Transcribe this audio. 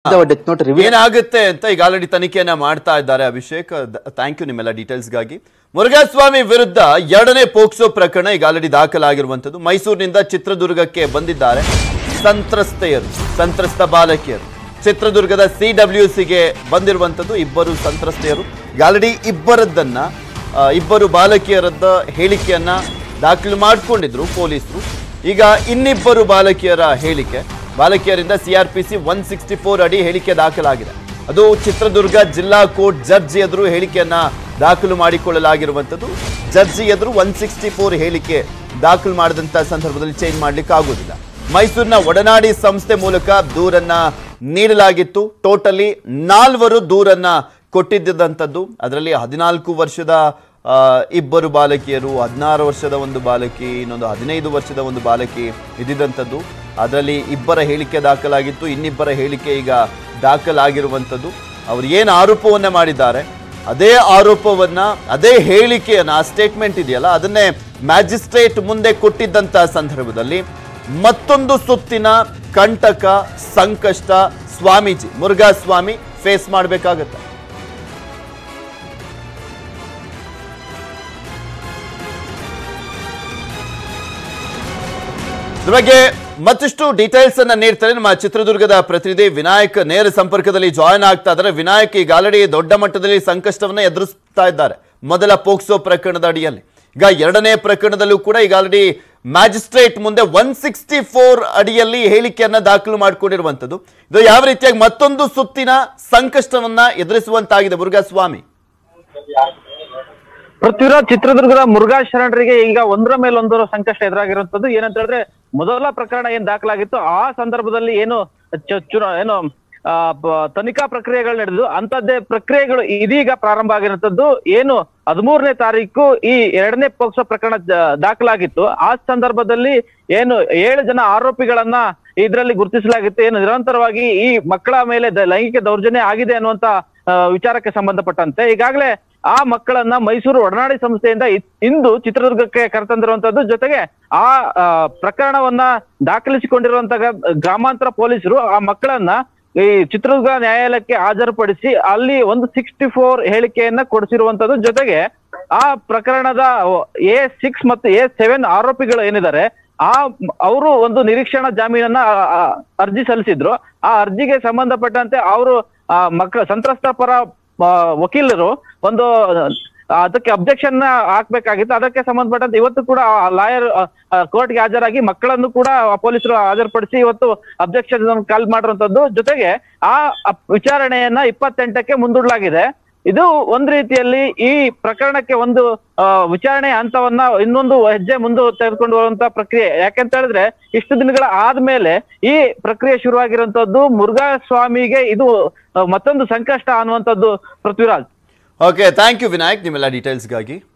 ಏನಾಗುತ್ತೆ ಅಂತ ಈಗ ಆಲ್ರೆಡಿ ತನಿಖೆಯನ್ನ ಮಾಡ್ತಾ ಇದ್ದಾರೆ ಅಭಿಷೇಕ್. ಥ್ಯಾಂಕ್ ಯು ನಿಮ್ಮೆಲ್ಲ ಡೀಟೇಲ್ಸ್ಗಾಗಿ. ಮುರುಘಾಸ್ವಾಮಿ ವಿರುದ್ಧ ಎರಡನೇ ಪೋಕ್ಸೋ ಪ್ರಕರಣ ಈಗ ಆಲ್ರೆಡಿ ದಾಖಲಾಗಿರುವಂತದ್ದು. ಮೈಸೂರಿನಿಂದ ಚಿತ್ರದುರ್ಗಕ್ಕೆ ಬಂದಿದ್ದಾರೆ ಸಂತ್ರಸ್ತ ಬಾಲಕಿಯರು. ಚಿತ್ರದುರ್ಗದ CWCಗೆ ಬಂದಿರುವಂತದ್ದು ಇಬ್ಬರು ಸಂತ್ರಸ್ತೆಯರು. ಆಲ್ರೆಡಿ ಇಬ್ಬರು ಬಾಲಕಿಯರದ ಹೇಳಿಕೆಯನ್ನ ದಾಖಲು ಮಾಡಿಕೊಂಡಿದ್ರು ಪೊಲೀಸರು. ಈಗ ಇನ್ನಿಬ್ಬರು ಬಾಲಕಿಯರಿಂದ CRPC 164 ಅಡಿ ಹೇಳಿಕೆ ದಾಖಲಾಗಿದೆ. ಅದು ಚಿತ್ರದುರ್ಗ ಜಿಲ್ಲಾ ಕೋರ್ಟ್ ಜಡ್ಜಿ ಎದುರು ಹೇಳಿಕೆಯನ್ನ ದಾಖಲು ಮಾಡಿಕೊಳ್ಳಲಾಗಿರುವಂತದ್ದು. ಜಡ್ಜಿ ಎದುರು 164 ಹೇಳಿಕೆ ದಾಖಲು ಮಾಡಿದಂತ ಸಂದರ್ಭದಲ್ಲಿ ಚೇಂಜ್ ಮಾಡ್ಲಿಕ್ಕೆ ಆಗುವುದಿಲ್ಲ. ಮೈಸೂರಿನ ಒಡನಾಡಿ ಸಂಸ್ಥೆ ಮೂಲಕ ದೂರನ್ನ ನೀಡಲಾಗಿತ್ತು. ಟೋಟಲಿ 4 ದೂರನ್ನ ಕೊಟ್ಟಿದ್ದಂಥದ್ದು. ಅದರಲ್ಲಿ 14 ವರ್ಷದ ಇಬ್ಬರು ಬಾಲಕಿಯರು, 16 ವರ್ಷದ ಒಂದು ಬಾಲಕಿ, ಇನ್ನೊಂದು 15 ವರ್ಷದ ಒಂದು ಬಾಲಕಿ ಇದ್ದಿದ್ದಂಥದ್ದು. ಅದರಲ್ಲಿ ಇಬ್ಬರ ಹೇಳಿಕೆ ದಾಖಲಾಗಿತ್ತು. ಇನ್ನಿಬ್ಬರ ಹೇಳಿಕೆ ಈಗ ದಾಖಲಾಗಿರುವಂಥದ್ದು. ಅವರು ಏನು ಆರೋಪವನ್ನ ಮಾಡಿದ್ದಾರೆ ಅದೇ ಹೇಳಿಕೆಯನ್ನ, ಆ ಸ್ಟೇಟ್ಮೆಂಟ್ ಇದೆಯಲ್ಲ, ಅದನ್ನೇ ಮ್ಯಾಜಿಸ್ಟ್ರೇಟ್ ಮುಂದೆ ಕೊಟ್ಟಿದ್ದಂಥ ಸಂದರ್ಭದಲ್ಲಿ ಮತ್ತೊಂದು ಸುತ್ತಿನ ಕಂಟಕ, ಸಂಕಷ್ಟ ಸ್ವಾಮೀಜಿ ಮುರುಘಾಸ್ವಾಮಿ ಫೇಸ್ ಮಾಡಬೇಕಾಗತ್ತೆ. ಇದ್ರ ಬಗ್ಗೆ ಮತ್ತಷ್ಟು ಡೀಟೇಲ್ಸ್ ಅನ್ನ ನೀಡ್ತಾರೆ ನಮ್ಮ ಚಿತ್ರದುರ್ಗದ ಪ್ರತಿನಿಧಿ ವಿನಾಯಕ್. ನೇರ ಸಂಪರ್ಕದಲ್ಲಿ ಜಾಯಿನ್ ಆಗ್ತಾ ಇದ್ದಾರೆ. ವಿನಾಯಕ್, ಈಗ ಆಲ್ರೆಡಿ ದೊಡ್ಡ ಮಟ್ಟದಲ್ಲಿ ಸಂಕಷ್ಟವನ್ನ ಎದುರಿಸ್ತಾ ಇದ್ದಾರೆ ಮೊದಲ ಪೋಕ್ಸೋ ಪ್ರಕರಣದ ಅಡಿಯಲ್ಲಿ. ಈಗ ಎರಡನೇ ಪ್ರಕರಣದಲ್ಲೂ ಕೂಡ ಈಗ ಆಲ್ರೆಡಿ ಮ್ಯಾಜಿಸ್ಟ್ರೇಟ್ ಮುಂದೆ 164 ಅಡಿಯಲ್ಲಿ ಹೇಳಿಕೆಯನ್ನ ದಾಖಲು ಮಾಡಿಕೊಂಡಿರುವಂತದ್ದು. ಇದು ಯಾವ ರೀತಿಯಾಗಿ ಮತ್ತೊಂದು ಸುತ್ತಿನ ಸಂಕಷ್ಟವನ್ನ ಎದುರಿಸುವಂತಾಗಿದೆ ಮುರುಘಾಸ್ವಾಮಿ? ಪೃಥ್ವಿರಾಜ್, ಚಿತ್ರದುರ್ಗದ ಮುರುಘಾ ಶರಣರಿಗೆ ಈಗ ಒಂದರ ಮೇಲೊಂದು ಸಂಕಷ್ಟ ಎದುರಾಗಿರುವಂತದ್ದು. ಏನಂತ ಹೇಳಿದ್ರೆ, ಮೊದಲ ಪ್ರಕರಣ ಏನ್ ದಾಖಲಾಗಿತ್ತು ಆ ಸಂದರ್ಭದಲ್ಲಿ ಏನು ತನಿಖಾ ಪ್ರಕ್ರಿಯೆಗಳು ನಡೆದು ಅಂತದ್ದೇ ಪ್ರಕ್ರಿಯೆಗಳು ಇದೀಗ ಪ್ರಾರಂಭ ಆಗಿರುವಂತದ್ದು. ಏನು 13ನೇ ತಾರೀಕು ಈ ಎರಡನೇ ಪೋಕ್ಸೋ ಪ್ರಕರಣ ದಾಖಲಾಗಿತ್ತು. ಆ ಸಂದರ್ಭದಲ್ಲಿ ಏನು 7 ಜನ ಆರೋಪಿಗಳನ್ನ ಇದರಲ್ಲಿ ಗುರುತಿಸಲಾಗಿತ್ತು. ಏನು ನಿರಂತರವಾಗಿ ಈ ಮಕ್ಕಳ ಮೇಲೆ ಲೈಂಗಿಕ ದೌರ್ಜನ್ಯ ಆಗಿದೆ ಅನ್ನುವಂತ ವಿಚಾರಕ್ಕೆ ಸಂಬಂಧಪಟ್ಟಂತೆ ಈಗಾಗಲೇ ಆ ಮಕ್ಕಳನ್ನ ಮೈಸೂರು ಒಡನಾಡಿ ಸಂಸ್ಥೆಯಿಂದ ಇಂದು ಚಿತ್ರದುರ್ಗಕ್ಕೆ ಕರೆತಂದಿರುವಂತದ್ದು. ಜೊತೆಗೆ ಆ ಪ್ರಕರಣವನ್ನ ದಾಖಲಿಸಿಕೊಂಡಿರುವಂತಹ ಗ್ರಾಮಾಂತರ ಪೊಲೀಸರು ಆ ಮಕ್ಕಳನ್ನ ಈ ಚಿತ್ರದುರ್ಗ ನ್ಯಾಯಾಲಯಕ್ಕೆ ಹಾಜರುಪಡಿಸಿ ಅಲ್ಲಿ 164 ಹೇಳಿಕೆಯನ್ನ ಕೊಡಿಸಿರುವಂತದ್ದು. ಜೊತೆಗೆ ಆ ಪ್ರಕರಣದ A6 ಮತ್ತು A7 ಆರೋಪಿಗಳು ಏನಿದ್ದಾರೆ ಅವರು ಒಂದು ನಿರೀಕ್ಷಣಾ ಜಾಮೀನನ್ನ ಅರ್ಜಿ ಸಲ್ಲಿಸಿದ್ರು. ಆ ಅರ್ಜಿಗೆ ಸಂಬಂಧಪಟ್ಟಂತೆ ಅವರು ಸಂತ್ರಸ್ತ ಪರ ವಕೀಲರು ಒಂದು ಅದಕ್ಕೆ ಅಬ್ಜೆಕ್ಷನ್ ಹಾಕ್ಬೇಕಾಗಿತ್ತು. ಅದಕ್ಕೆ ಸಂಬಂಧಪಟ್ಟಂತೆ ಇವತ್ತು ಕೂಡ ಲಾಯರ್ ಕೋರ್ಟ್ಗೆ ಹಾಜರಾಗಿ ಮಕ್ಕಳನ್ನು ಕೂಡ ಪೊಲೀಸರು ಹಾಜರುಪಡಿಸಿ ಇವತ್ತು ಅಬ್ಜೆಕ್ಷನ್ ಕಾಲ್ ಮಾಡಿರುವಂತದ್ದು. ಜೊತೆಗೆ ಆ ವಿಚಾರಣೆಯನ್ನ 28ಕ್ಕೆ ಮುಂದೂಡಲಾಗಿದೆ. ಇದು ಒಂದ್ ರೀತಿಯಲ್ಲಿ ಈ ಪ್ರಕರಣಕ್ಕೆ ಒಂದು ವಿಚಾರಣೆ ಹಂತವನ್ನ ಇನ್ನೊಂದು ಹೆಜ್ಜೆ ಮುಂದೆ ತೆಗೆದುಕೊಂಡು ಬರುವಂತಹ ಪ್ರಕ್ರಿಯೆ. ಯಾಕೆಂತ ಹೇಳಿದ್ರೆ, ಇಷ್ಟು ದಿನಗಳ ಆದ್ಮೇಲೆ ಈ ಪ್ರಕ್ರಿಯೆ ಶುರುವಾಗಿರುವಂತದ್ದು. ಮುರುಘಾಸ್ವಾಮಿಗೆ ಇದು ಮತ್ತೊಂದು ಸಂಕಷ್ಟ ಅನ್ನುವಂಥದ್ದು. Prithviraj, okay, thank you Vinayak ನಿಮ್ಮೆಲ್ಲ ಡೀಟೇಲ್ಸ್ಗಾಗಿ.